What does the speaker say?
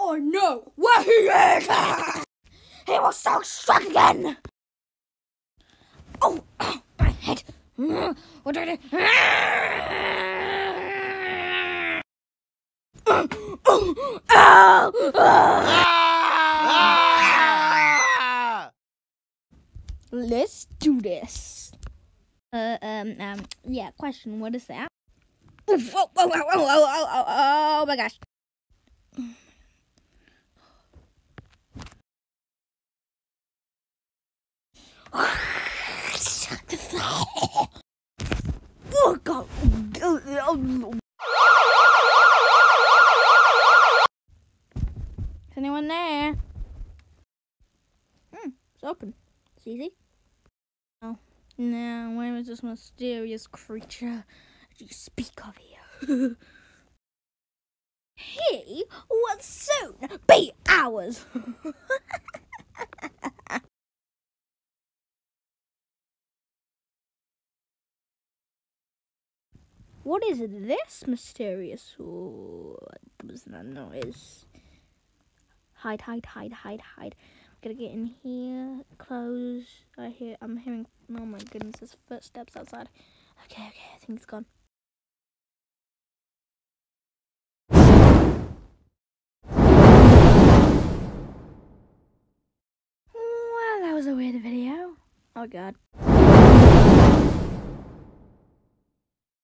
I know where he is! He will so strike again! Oh, my head! What do I do? Let's do this. Yeah, question, what is that? Oh my gosh. Oh God. Is anyone there? It's open. It's easy. Oh. Now, where is this mysterious creature you speak of here? He will soon be ours. What is this mysterious? What was that noise? Hide. Gotta get in here. Close. I'm hearing. Oh my goodness, there's footsteps outside. Okay, I think it's gone. Well, that was a weird video. Oh God.